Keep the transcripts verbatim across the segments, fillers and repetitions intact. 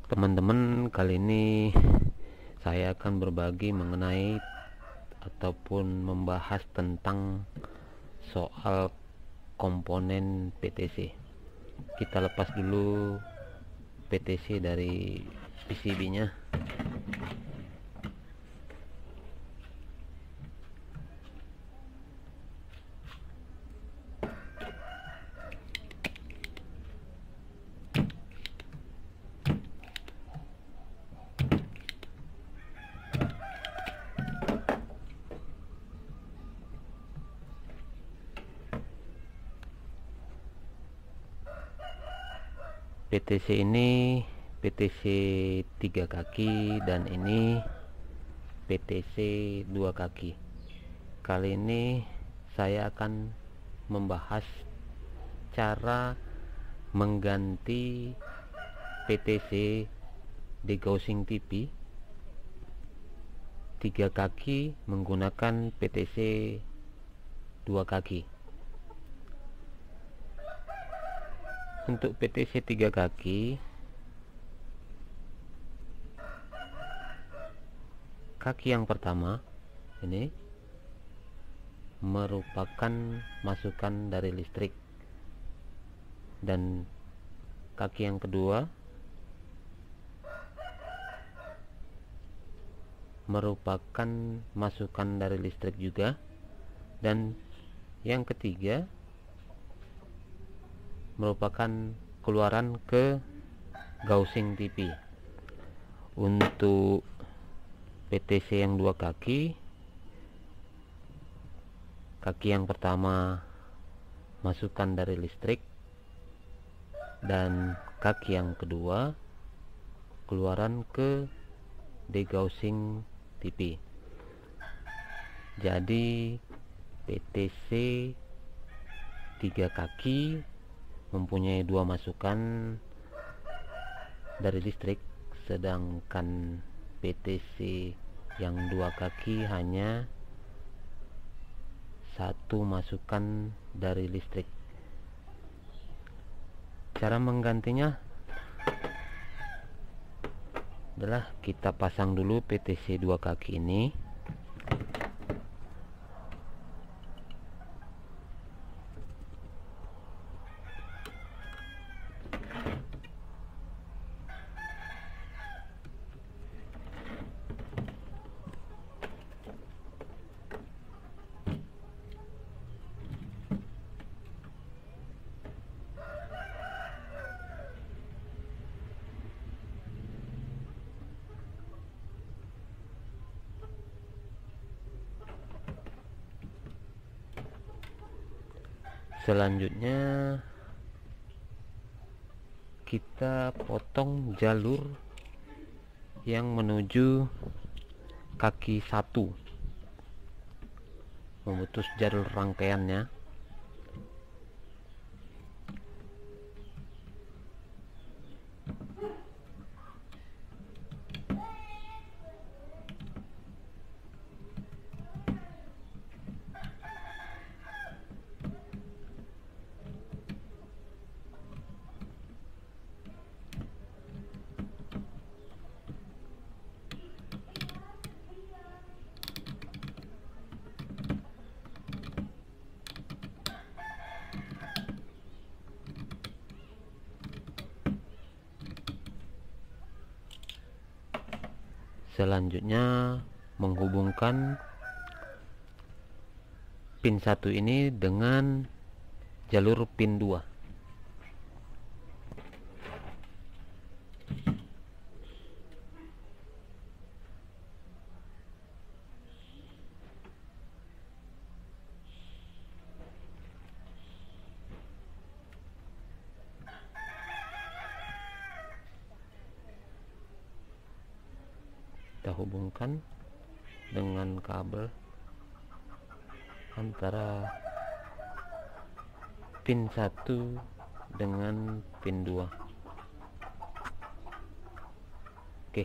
Teman-teman, kali ini saya akan berbagi mengenai ataupun membahas tentang soal komponen P T C. Kita lepas dulu P T C dari P C B-nya. P T C ini P T C tiga kaki dan ini P T C dua kaki. Kali ini saya akan membahas cara mengganti P T C degaussing T P tiga kaki menggunakan P T C dua kaki. Untuk P T C tiga kaki, kaki yang pertama ini merupakan masukan dari listrik, dan kaki yang kedua merupakan masukan dari listrik juga, dan yang ketiga merupakan keluaran ke gaussing T P. Untuk P T C yang dua kaki, kaki yang pertama masukan dari listrik, dan kaki yang kedua keluaran ke degaussing T P. Jadi P T C tiga kaki mempunyai dua masukan dari listrik, sedangkan P T C yang dua kaki hanya satu masukan dari listrik. Cara menggantinya adalah kita pasang dulu P T C dua kaki ini. Selanjutnya kita potong jalur yang menuju kaki satu, memutus jalur rangkaiannya. Selanjutnya menghubungkan pin satu ini dengan jalur pin dua. Kita hubungkan dengan kabel antara pin satu dengan pin dua. Oke,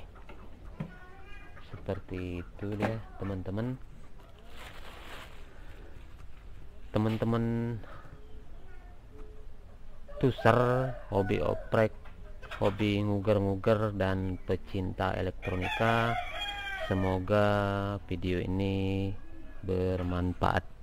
seperti itu ya teman-teman. Teman-teman user hobi oprek hobi nguger-nguger dan pecinta elektronika. Semoga video ini bermanfaat.